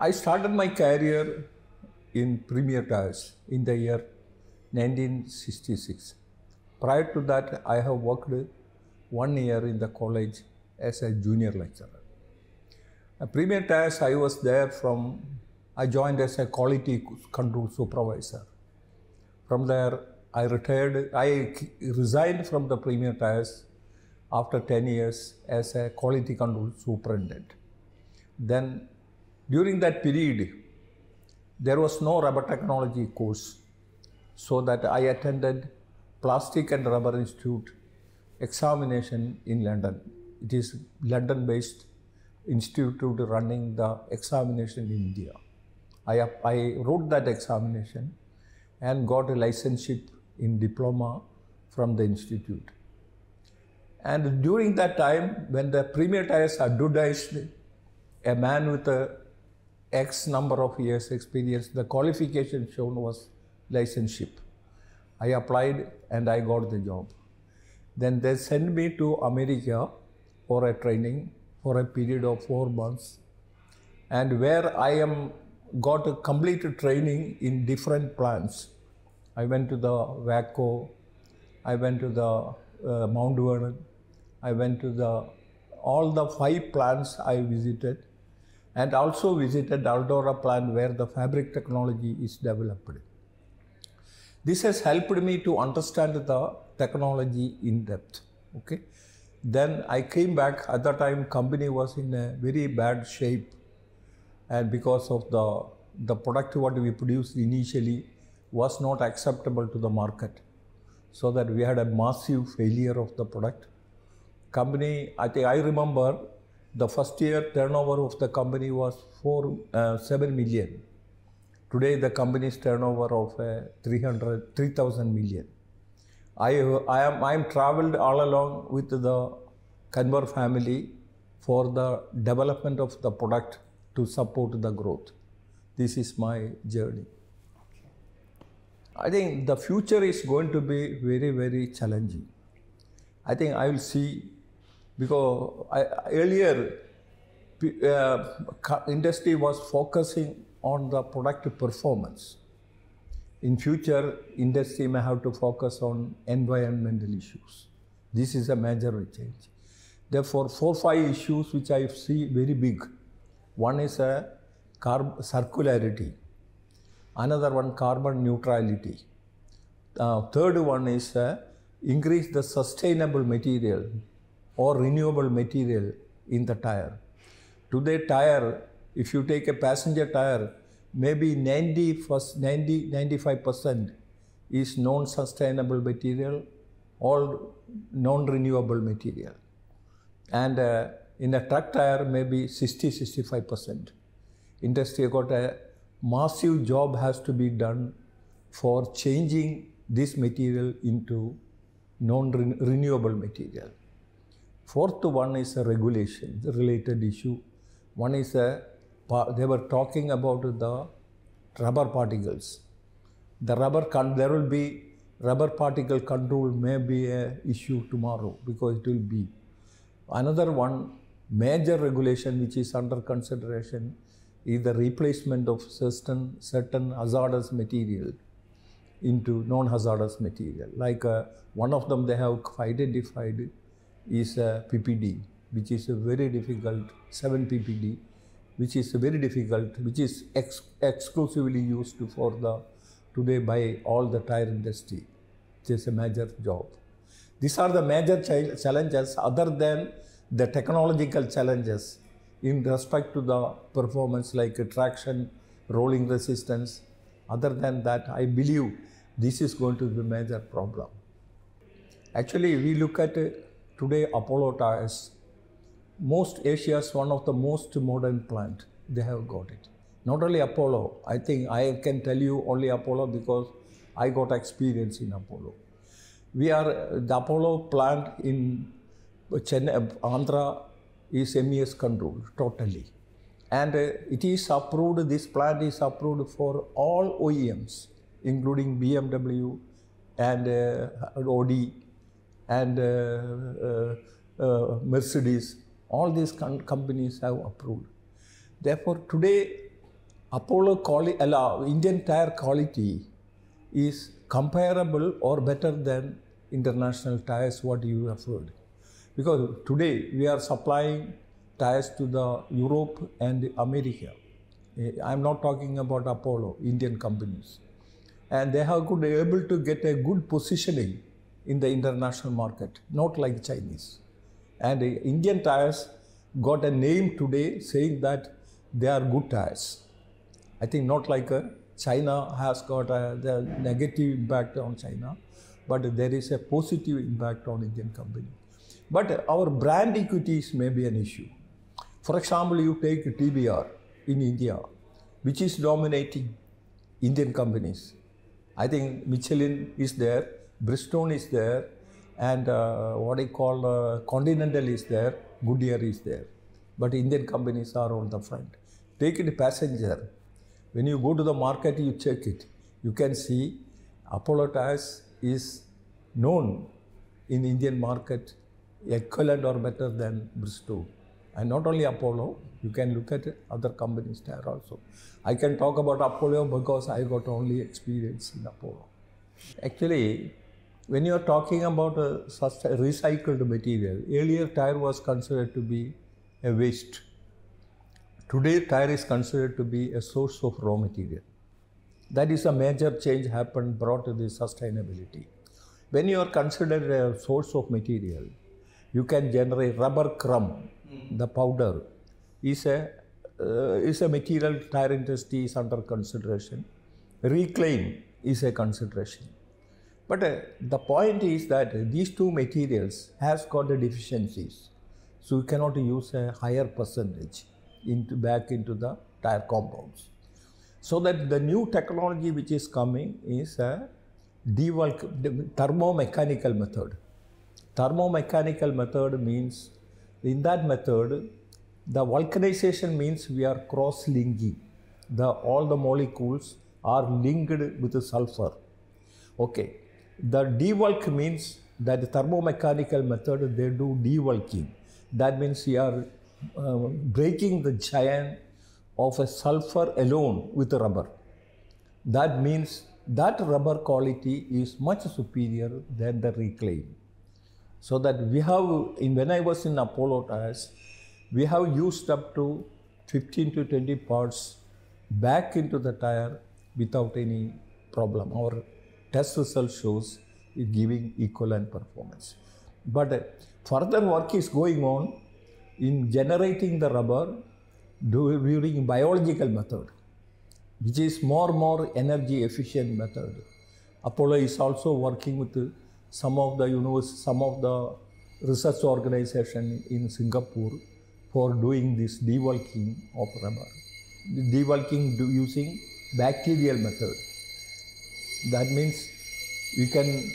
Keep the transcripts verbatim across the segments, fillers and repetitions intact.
I started my career in Premier Tires in the year nineteen sixty-six. Prior to that, I have worked one year in the college as a junior lecturer. At Premier Tires, I was there from, I joined as a quality control supervisor. From there, I retired, I resigned from the Premier Tires after ten years as a quality control superintendent. Then, during that period, there was no rubber technology course, so that I attended Plastic and Rubber Institute examination in London. It is London-based institute running the examination in India. I, I wrote that examination and got a licenseship in diploma from the institute. And during that time, when the Premier Tires advertised a man with a X number of years experience, the qualification shown was licenseship. I applied and I got the job. Then they sent me to America for a training for a period of four months, and where I am got a complete training in different plants. I went to the Waco, I went to the uh, Mount Vernon, I went to the all the five plants I visited, and also visited Aldora plant where the fabric technology is developed. This has helped me to understand the technology in depth. Okay. Then I came back. At that time, company was in a very bad shape, and because of the the product what we produced initially was not acceptable to the market, so that we had a massive failure of the product. Company, I think I remember the first year turnover of the company was four uh, seven million. Today the company's turnover of uh, three hundred three thousand million. I I am I am traveled all along with the Kanwar family for the development of the product to support the growth. This is my journey. I think the future is going to be very very challenging. I think I will see, because I, earlier uh, industry was focusing on the product performance. In future, industry may have to focus on environmental issues. This is a major change. Therefore, four five issues which I see very big. One is a carb circularity. Another one, carbon neutrality. Uh, third one is uh, increase the sustainable material or renewable material in the tire. Today, tire, if you take a passenger tire, maybe ninety, ninety, ninety-five percent is non-sustainable material or non-renewable material. And uh, in a truck tire, maybe sixty, sixty-five percent. Industry got a massive job has to be done for changing this material into non-renewable material. Fourth one is a regulation, the related issue. One is a, they were talking about the rubber particles. The rubber, con there will be rubber particle control may be a issue tomorrow, because it will be. Another one major regulation which is under consideration is the replacement of certain, certain hazardous material into non-hazardous material. Like uh, one of them they have identified is uh, P P D, which is a very difficult, seven P P D, which is very difficult, which is ex exclusively used for the, today by all the tire industry. It is a major job. These are the major ch challenges other than the technological challenges in respect to the performance like traction, rolling resistance. Other than that, I believe this is going to be a major problem. Actually, we look at uh, today Apollo tires. Most Asia's one of the most modern plant, they have got it. Not only Apollo, I think I can tell you only Apollo because I got experience in Apollo. We are, the Apollo plant in Chennai, Andhra is M E S controlled totally. And uh, it is approved, this plant is approved for all O E Ms, including B M W and uh, Audi and uh, uh, uh, Mercedes. All these companies have approved. Therefore, today Apollo quali- uh, Indian tire quality is comparable or better than international tires, what you have heard. Because today we are supplying tires to the Europe and America. I'm not talking about Apollo, Indian companies. And they have been able to get a good positioning in the international market, not like Chinese. And uh, Indian tires got a name today saying that they are good tires. I think not like uh, China has got a, the negative impact on China, but there is a positive impact on Indian company. But our brand equities may be an issue. For example, you take T B R in India, which is dominating Indian companies. I think Michelin is there, Bridgestone is there, and uh, what I call uh, Continental is there, Goodyear is there. But Indian companies are on the front. Take it passenger. When you go to the market, you check it. You can see Apollo Tyres is known in Indian market equivalent or better than Bridgestone. And not only Apollo, you can look at other companies there also. I can talk about Apollo because I got only experience in Apollo. Actually, when you are talking about a recycled material, earlier tire was considered to be a waste. Today, tire is considered to be a source of raw material. That is a major change happened, brought to the sustainability. When you are considered a source of material, you can generate rubber crumb, mm. the powder, is a, uh, is a material tire industry is under consideration. Reclaim is a consideration. But uh, the point is that these two materials has got the deficiencies. So you cannot use a higher percentage into back into the tire compounds. So that the new technology which is coming is a devulc thermomechanical method. Thermomechanical method means, in that method, the vulcanization means we are cross-linking. The, all the molecules are linked with sulfur. Okay. The devulc means that the thermomechanical method, they do devulking. That means we are uh, breaking the chain of a sulfur alone with the rubber. That means that rubber quality is much superior than the reclaim. So that we have, in, when I was in Apollo Tyres, we have used up to fifteen to twenty parts back into the tire without any problem. Our test result shows it giving equivalent performance. But uh, further work is going on in generating the rubber during biological method, which is more and more energy efficient method. Apollo is also working with some of the universities, some of the research organization in Singapore for doing this devulking of rubber. Devulking using bacterial method. That means you can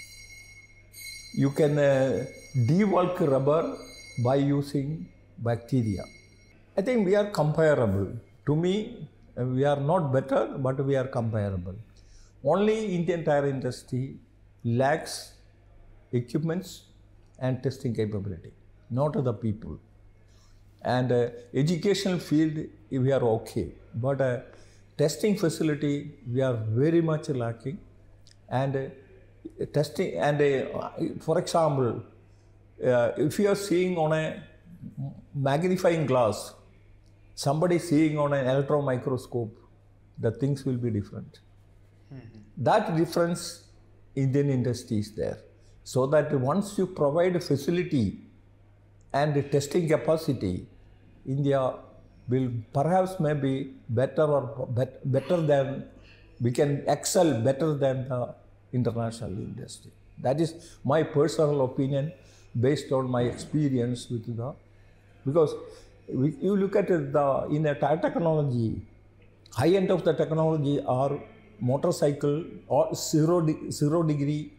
you can uh, devulk rubber by using bacteria. I think we are comparable. To me, we are not better, but we are comparable. Only Indian tire industry lacks equipments and testing capability, not the people. And uh, educational field, we are okay, but uh, testing facility, we are very much lacking. And uh, testing, and uh, for example, uh, if you are seeing on a magnifying glass, somebody seeing on an electron microscope, the things will be different. Mm-hmm. That difference Indian industry is there. So that once you provide a facility and a testing capacity, India will perhaps maybe better or bet, better than, we can excel better than the international industry. That is my personal opinion based on my experience with the, because we, you look at the, in a tire technology, high end of the technology are motorcycle or zero, zero degree,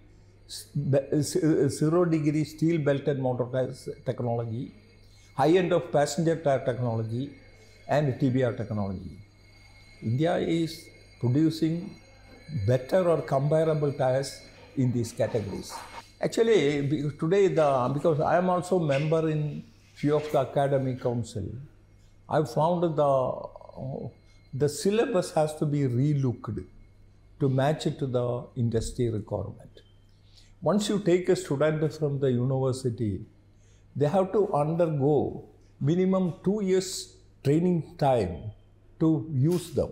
zero degree steel belted motor tires technology, high end of passenger tire technology and T B R technology. India is producing better or comparable tires in these categories. Actually, today, the, because I am also member in few of the academic council, I found the the syllabus has to be relooked to match it to the industry requirement. Once you take a student from the university, they have to undergo minimum two years training time to use them.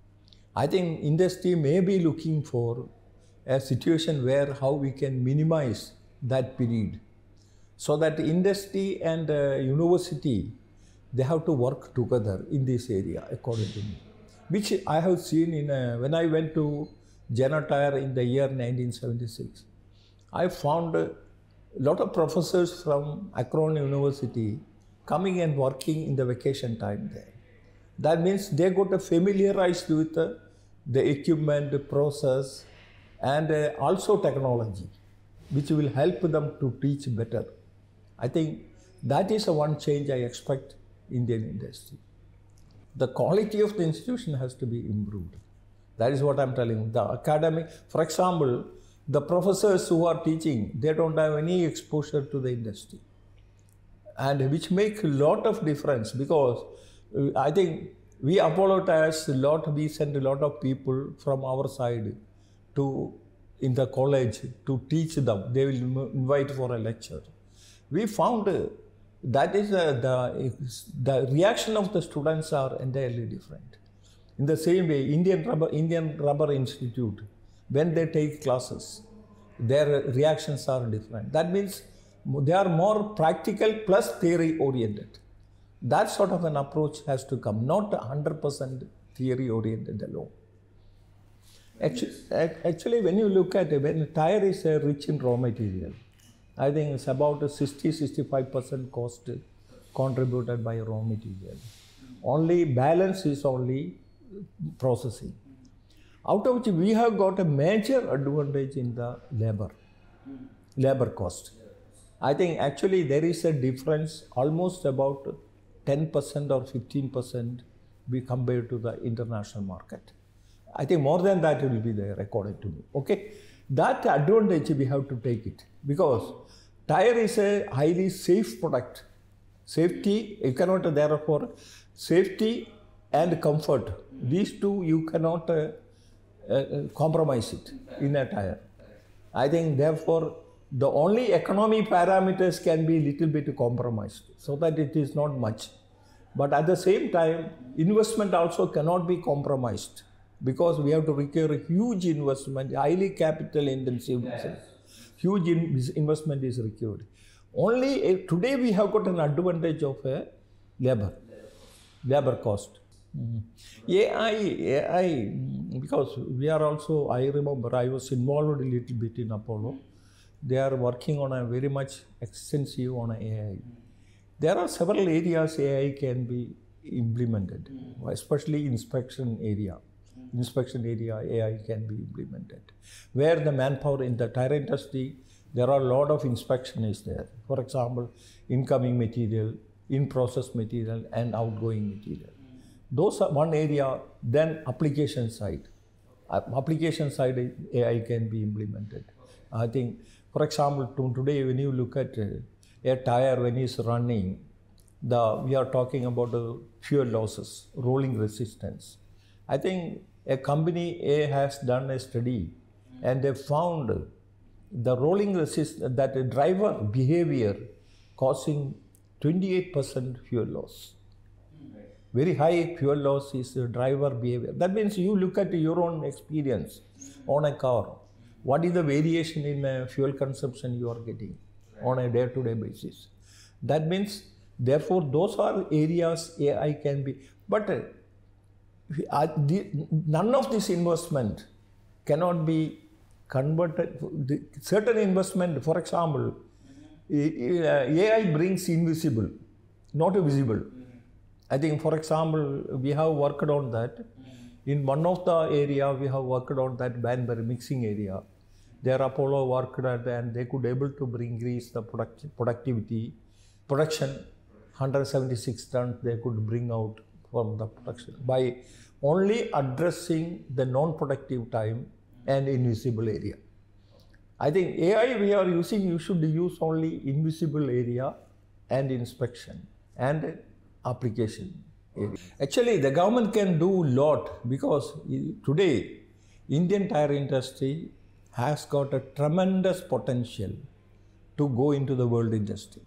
I think industry may be looking for a situation where how we can minimize that period, so that industry and uh, university, they have to work together in this area, according to me, which I have seen in uh, when I went to Janatire in the year nineteen seventy-six. I found a lot of professors from Akron University coming and working in the vacation time there. That means they got familiarized with uh, the equipment, the process, and uh, also technology, which will help them to teach better. I think that is a one change I expect in Indian industry. The quality of the institution has to be improved. That is what I am telling. The academic, for example, the professors who are teaching, they don't have any exposure to the industry, and which make a lot of difference, because uh, I think we apologize a lot, we send a lot of people from our side to in the college to teach them. They will invite for a lecture. We found uh, that is uh, the, the reaction of the students are entirely different. In the same way, Indian Rubber, Indian Rubber Institute, when they take classes, their reactions are different. That means they are more practical plus theory oriented. That sort of an approach has to come, not one hundred percent theory oriented alone. Actually, actually, when you look at it, when tire is uh, rich in raw material, I think it's about sixty to sixty-five percent cost contributed by raw material. Only balance is only processing. Out of which we have got a major advantage in the labor, labor cost. I think actually there is a difference almost about ten percent or fifteen percent we compare to the international market. I think more than that will be there according to me. Okay, that advantage we have to take it, because tire is a highly safe product. Safety, you cannot therefore, safety and comfort, these two you cannot uh, uh, compromise it in a tire. I think therefore the only economy parameters can be little bit compromised, so that it is not much. But at the same time, investment also cannot be compromised, because we have to require a huge investment, highly capital intensive. Yes. Huge in investment is required. Only uh, today we have got an advantage of uh, labor, labor cost. Mm. A I, A I, because we are also, I remember I was involved a little bit in Apollo. They are working on a very much extensive on A I. There are several areas A I can be implemented, mm. especially inspection area. Inspection area A I can be implemented. Where the manpower in the tire industry, there are a lot of inspection is there. For example, incoming material, in-process material and outgoing material. Those are one area. Then application side. Uh, application side A I can be implemented. I think, for example, to today when you look at uh, a tire when it's running, the, we are talking about the fuel losses, rolling resistance. I think a company A has done a study and they found the rolling resistance, that a driver behavior causing twenty-eight percent fuel loss. Very high fuel loss is the driver behavior. That means you look at your own experience on a car. What is the variation in uh, fuel consumption you are getting on a day-to-day basis? That means, therefore, those are areas A I can be. But uh, uh, the, none of this investment cannot be converted. The, certain investment, for example, uh, A I brings invisible, not visible. I think, for example, we have worked on that. In one of the area, we have worked on that Banbury mixing area. There Apollo worked at, and they could able to bring increase the product, productivity, production, one hundred seventy-six tons they could bring out from the production by only addressing the non-productive time and invisible area. I think A I we are using, you should use only invisible area and inspection and application. area. Actually, the government can do a lot because today Indian tire industry has got a tremendous potential to go into the world industry.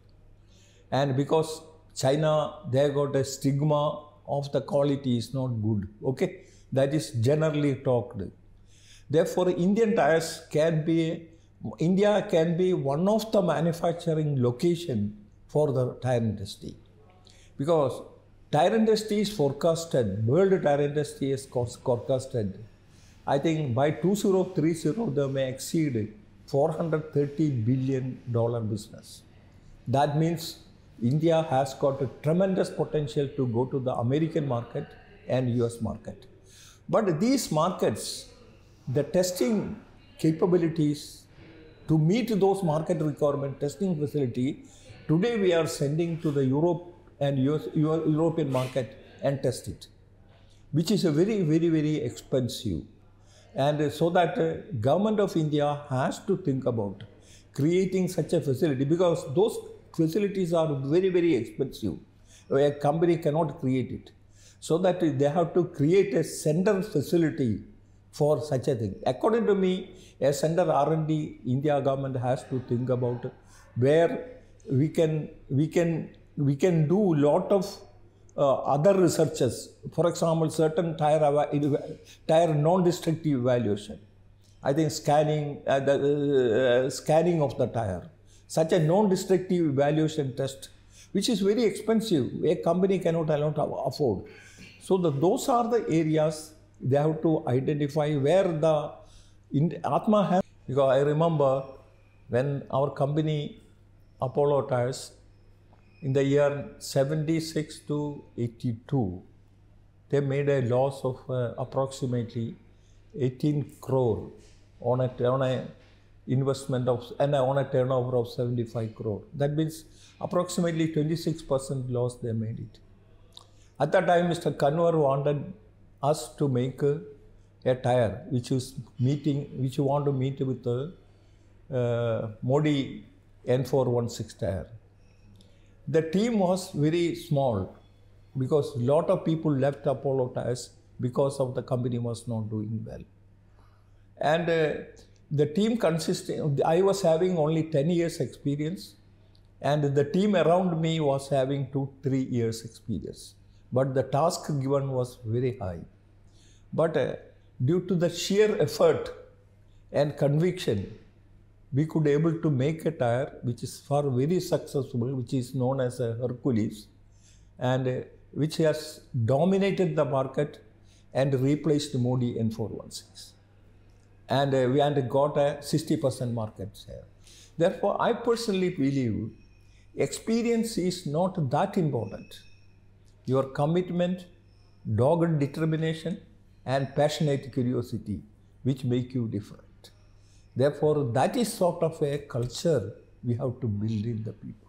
And because China, they got a stigma of the quality is not good. Okay, that is generally talked. Therefore, Indian tires can be, India can be one of the manufacturing location for the tire industry. Because tire industry is forecasted, world tire industry is forecasted, I think by two thousand thirty, they may exceed four hundred thirty billion dollar business. That means India has got a tremendous potential to go to the American market and U S market. But these markets, the testing capabilities to meet those market requirement testing facility, today we are sending to the Europe and U S, European market and test it, which is a very, very, very expensive. And so that uh, government of India has to think about creating such a facility, because those facilities are very, very expensive. A company cannot create it. So that they have to create a center facility for such a thing. According to me, a center R and D, India government has to think about where we can, we can, we can do lot of uh, other researches. For example, certain tire, tire non-destructive evaluation. I think scanning, uh, the uh, scanning of the tire. Such a non-destructive evaluation test, which is very expensive, a company cannot afford. So the, those are the areas they have to identify where the Atma has. Because I remember when our company Apollo Tires, in the year seventy-six to eighty-two, they made a loss of uh, approximately eighteen crore on a, on a investment of, and on a turnover of seventy-five crore. That means approximately twenty-six percent loss they made it. At that time, Mister Kanwar wanted us to make a, a tire which is meeting, which you want to meet with the uh, Modi N four sixteen tire. The team was very small because a lot of people left Apollo Tires because of the company was not doing well. And uh, the team consisted, I was having only ten years experience, and the team around me was having two, three years experience. But the task given was very high. But uh, due to the sheer effort and conviction, we could able to make a tire which is far very successful, which is known as a Hercules, and uh, which has dominated the market and replaced Modi N four sixteen. And uh, we had got a sixty percent market share. Therefore, I personally believe experience is not that important. Your commitment, dogged determination, and passionate curiosity which make you different. Therefore, that is sort of a culture we have to build in the people.